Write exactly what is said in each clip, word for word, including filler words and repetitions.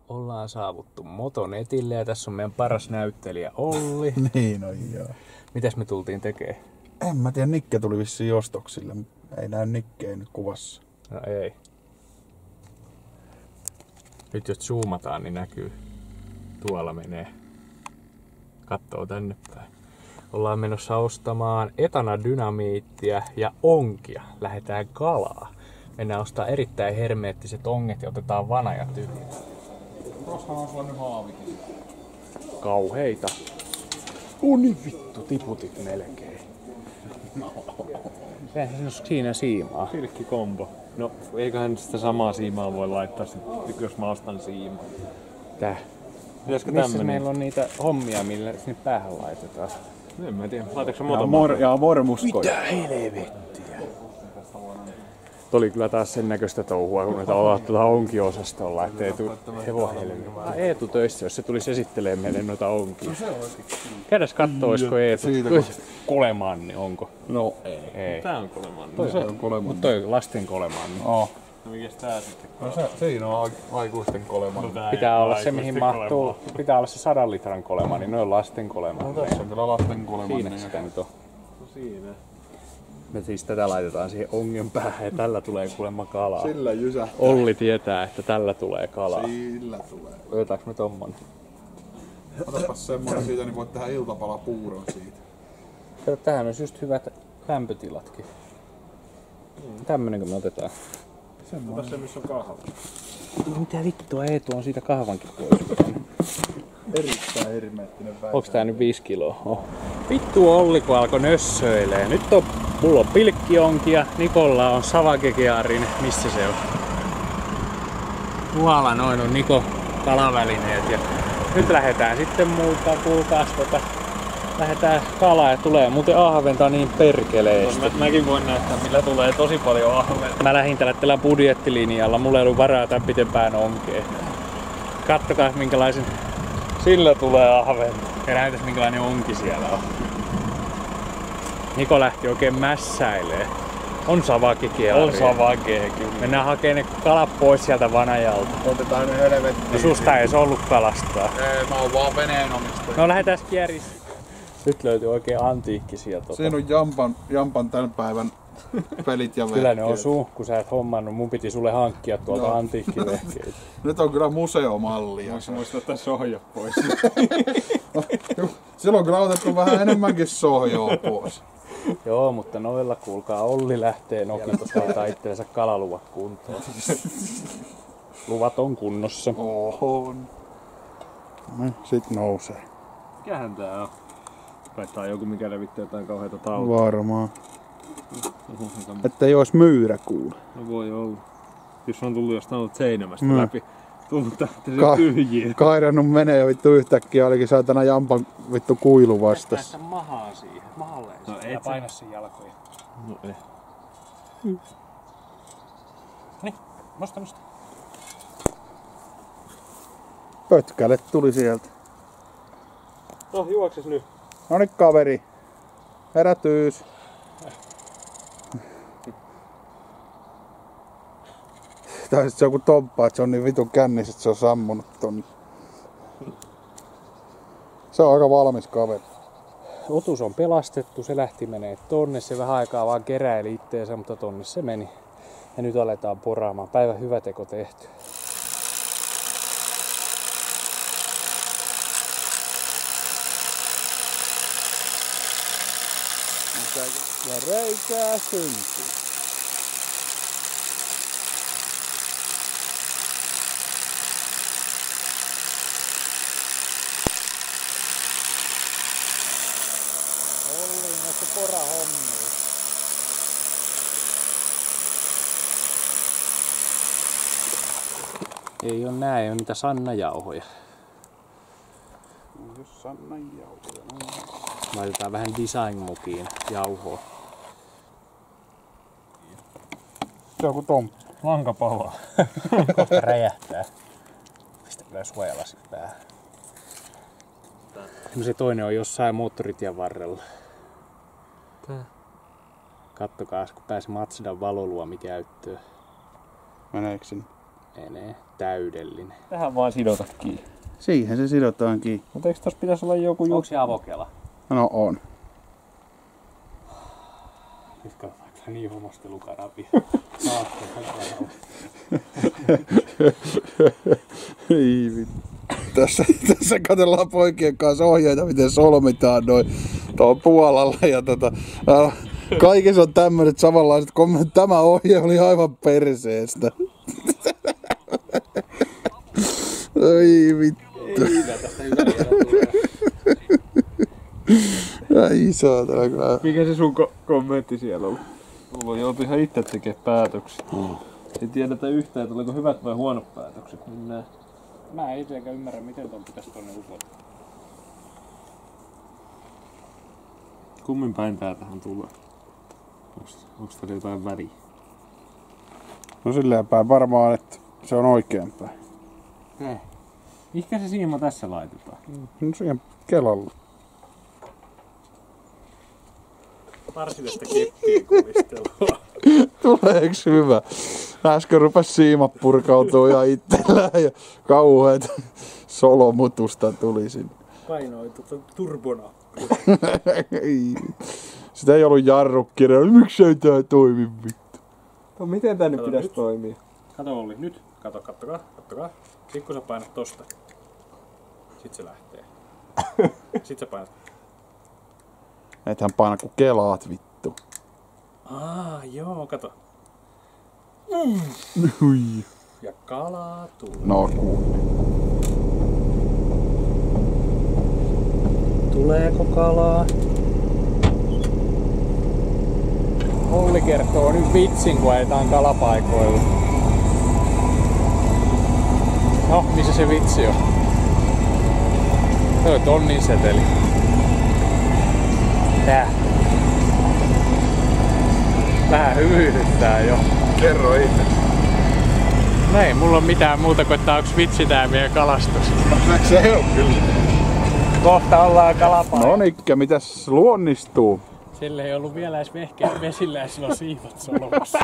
Ollaan saavuttu Motonetille ja tässä on meidän paras näyttelijä Olli. Niin on joo. Mitäs me tultiin tekee? En mä tiedä, Nikke tuli vissiin ostoksille. Ei näy Nikkeä nyt kuvassa. No ei. Nyt jos zoomataan, niin näkyy. Tuolla menee. Kattoo tänne päin. Ollaan menossa ostamaan etanadynamiittia ja onkia. Lähetään kalaa. Mennään ostaa erittäin hermeettiset onget ja otetaan vanajat yli. Tuossahan on sellainen haavikin. Kauheita. Uni vittu, tiputit melkein. Eihän se ole siinä siimaa. Pilkkikombo. No eiköhän sitä samaa siimaa voi laittaa sit, jos mä ostan siimaa. Tää. Pitäisikö Missä tämmönen? meillä on niitä hommia, millä sinne päähän laitetaan? En mä tiedä. Laitatko sä Ja, moton? mor- ja vormuskoja. Mitä helvettiä? Oli kyllä taas sen näköistä touhua, kun näitä ollaan tuota onkiosastolla, ettei tuu hevohelmi. Ah, Eetu töissä, jos se tulisi esittelemään meille noita onkia. Käydäs kattoo, olisiko Eetu. Siitä Kolemanni, onko? No ei. Ei. Tää on kolemanni. Toi se on kolemanni. Mut toi lasten kolemanni. Oh. No mikäs tää sitten? No se, siinä on a- aikuisten kolemanni. No, tää Pitää ei olla ole se, mihin aikuisten mahtuu. kolemaa. Pitää olla se sadan litran kolemanni, noin lasten No kolemanni. tässä on kyllä lasten kolemanni. Siinä sitä nyt on. No siinä. Me siis tätä laitetaan siihen ongen päähän ja tällä tulee kuulemma kalaa. Sillä jysähtää. Olli tietää, että tällä tulee kalaa. Sillä tulee. Otetaanko me tommonen? Otapas semmonen siitä, niin voit tehdä iltapalapuuron siitä. Kato, tähän on just hyvät lämpötilatkin. Tämmönenkö me otetaan? Ota se, missä on kahva. No mitä vittua, Eetu on siitä kahvankin pois. Erittäin hermeettinen väite. Onks tää nyt viisi kiloa? Oh. Vittu Olli kun alkoi nössöilee. Nyt on, mulla on pilkkionkia, Nikolla on savakekearin. Missä se on? Tuolla noin on Niko kalavälineet. Ja nyt lähdetään sitten muuta, kuulkaas tota. Lähdetään kalaa ja tulee muuten ahventa niin perkeleesti. No, mä, mäkin voin näyttää, millä tulee tosi paljon ahventa. Mä lähdin tällä, tällä budjettilinjalla, mulla ei ollut varaa tämän pitempään onkeen. Kattokaa minkälaisen Sillä tulee ahventa. ja näytäs minkälainen onki siellä on. Niko lähti oikein mässäilee. On savakekeari. On savakee kyllä. Mennään hakemaan ne kalat pois sieltä vanajalta. Otetaan nyt helvettiin. No susta ei se ollut kalastaa. Ei, mä oon vaan veneenomista. No lähdetään kieris. Nyt löytyy oikein antiikkisia tota. Siinä on Jampan, Jampan tämän päivän pelit ja Kyllä ne on vehkeet. sun, kun sä et hommannut. Mun piti sulle hankkia tuolta Joo. antiikkivehkeitä. Nyt on kyllä museomallia. Voisi muistaa ottaa sohjat pois. Silloin on kyllä otettu vähän enemmänkin sohjoa pois. Joo, mutta noilla kuulkaa Olli lähtee nokitosta ottaa itteensä kalaluvat kuntoon. Luvat on kunnossa. On. No, sit nousee. Mikähän tää on? Kai tää on joku, mikä levittää jotain kauheita tautia. Varmaan. Että ei ois myyrä kuule. No voi olla. Jos on tullut jostain seinämästä Mm. läpi. Tullut tähti Ka- se tyhjiä. Kairannut menee ja vittu yhtäkkiä olikin saatana Jampan vittu kuilu vastas. Päästä mahaan siihen. Mahalleen. No ja et sä- paina sen jalkoja. No ei. Niin, nosta nosta. Pötkälle tuli sieltä. No juokses nyt. Nonic kaveri. Herätyys. Tai sit se on joku tomppa, että se on niin vitun kännis, että se on sammunut tonne. Se on aika valmis kaveri. Otus on pelastettu, se lähti menee tonne. Se vähän aikaa vaan keräili itteensä, mutta tonne se meni. Ja nyt aletaan poraamaan. Päivän hyvä teko tehty. Ja reikää syntyy. Olli näistä porahommia. Ei oo nää, ei oo niitä sannajauhoja. Jos Sanna jauhoja. Laitetaan vähän design-mukiin jauhoa. Se on kuin tomppa. Lanka palaa. Kohta räjähtää. Pistä kyllä suojalasit päähän. No se toinen on jossain moottoritien varrella. Tää. Kattokaa, kun pääsi Mazdan valoluomi käyttöön. Meneekö sinne? Menee täydellinen. Tähän vaan sidota kiinni. Siihen se sidotaan kiinni. Mutta eikö tossa pitäisi olla joku Onko juttu? se avokela? No on. Nyt katsotaanko se niin homostelukanavia. Saattaa Ei vittu. Tässä, tässä katsellaan poikien kanssa ohjeita, miten solmitaan noin tuolla Puolalla. Ja tota, äh, kaikissa on tämmöiset samanlaiset kommentit. Tämä ohje oli aivan perseestä. Oi vittu. Ei hyvä, tästä hyvä vielä tulee. Ai saatana kyllä. Mikä se sun ko- kommentti siellä oli? Mulla joutu ihan itse tekemään päätöksiä. Mm. Ei tiedetä yhtään, tuleeko hyvät vai huonot päätökset. Mennään. Mä en itsekään ymmärrä, miten ton pitäisi tonne upottaa. Kummin päin tää tähän tulee? Onks, onks täällä jotain väriä? No silleen päin varmaan, että se on oikein päin. Eh. Mihinkä se siima tässä laitetaan? No siihen kelalle. Varsinaista keppien kulistelua. Tuleeks hyvä? Äsken rupes siimat purkautuu ja itsellään ja kauheet solomutusta tuli sinne. Painoi tuota turbona. Ei. Sitä ei ollut jarrukkirja. Miksei tää toimi vittu? No miten tänne Kato pitäisi nyt. toimia? Kato Olli, nyt. Kato, kattokaa, kattokaa. Sitten kun sä painat tosta, sit se lähtee. Sit sä painat. Ethän paina kun kelaat vittu. Aa, joo, kato. Hui. Ja kalaa tulee. No kuule. Tuleeko kalaa? Olli kertoo nyt vitsin, kun ajetaan kalapaikoilla. No, missä se vitsi on? Toi tonnin seteli. Tää. Vähän hymyilyttää jo. Kerro itse. No ei mulla on mitään muuta kuin, että onks vitsi tää meidän kalastus. Se on kyllä. Kohta ollaan kalapaikalla. Nonikkä, mitäs luonnistuu? Sillä ei ollut vielä edes vehkeä vesillä ja sillä on siivot solmussa.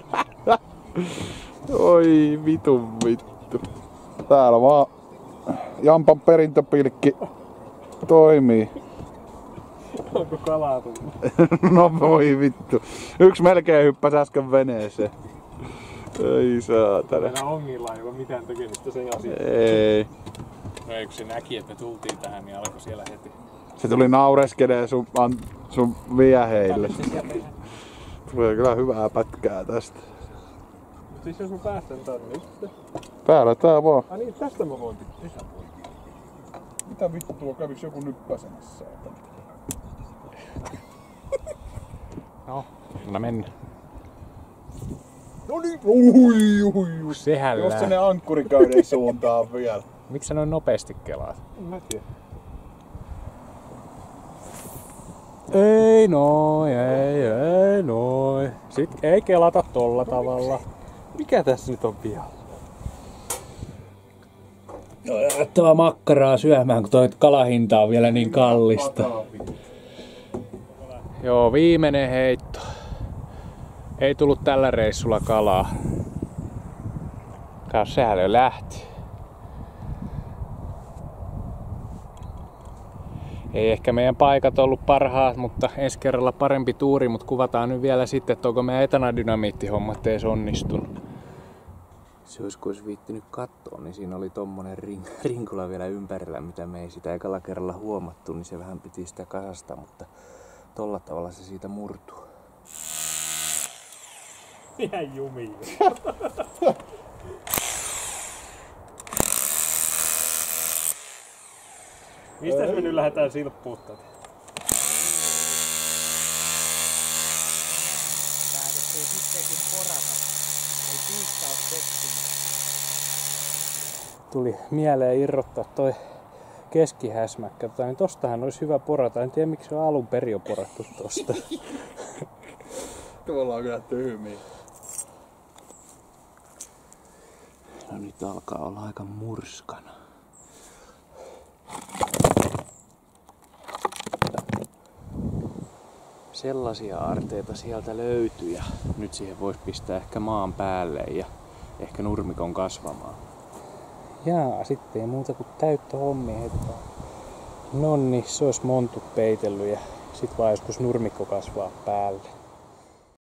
Oi vitun vittu. Täällä vaan Jampan perintöpilkki toimii. Onko kalaa tullut? No voi vittu. Yksi melkein hyppäsi äsken veneeseen. Ei saatana. Meillä ongilla ei ole mitään tekemistä sen asian. Ei. No ei, kun se näki, että me tultiin tähän, niin alkoi siellä heti. Se tuli naureskelee sun, an, sun vieheille. Tulee kyllä hyvää pätkää tästä. Siis jos mä päästän tänne nyt. Päällä tää vaan. Ai niin, tästä mä voin pitää. Mitä vittua, käviks joku nyppäsemässä? No, no mennä. No niin, ui, ui, ui. Sehän Jos lää. se ne ankkurikauden suuntaan vielä. Miksi sä noin nopeasti kelaat? En mä tiedä. Ei noin, ei, ei noin. Sitten ei kelata tolla tavalla. Mikä tässä nyt on vielä? Otettava makkaraa syömään, kun toi kalahinta on vielä niin kallista. Joo, viimeinen heitto. Ei tullut tällä reissulla kalaa. Kaus, sehän jo lähti. Ei ehkä meidän paikat ollut parhaat, mutta ensi kerralla parempi tuuri, mutta kuvataan nyt vielä sitten, että onko meidän etanadynamiittihommat edes onnistunut. Se olisi, kun olisi viittinyt katsoa, niin siinä oli tommonen ring, rinkula vielä ympärillä, mitä me ei sitä ekalla kerralla huomattu, niin se vähän piti sitä kasasta, mutta tolla tavalla se siitä murtuu. Ihan jumiin. Mistäs me nyt lähdetään silppuun tätä? Päätettiin sittenkin porata. Ei kiistaus kettiin. Tuli mieleen irrottaa toi keskihäsmäkkä. Tota, niin tostahan olisi hyvä porata. En tiedä miksi se on alun perin jo porattu tosta. Tuolla on kyllä tyhmiä. No nyt alkaa olla aika murskana. Sellaisia aarteita sieltä löytyy ja nyt siihen voisi pistää ehkä maan päälle ja ehkä nurmikon kasvamaan. Jaa, sitten ei muuta kuin täyttä hommia heti. Nonni, se olisi montut peitellyt ja sit vaan joskus nurmikko kasvaa päälle.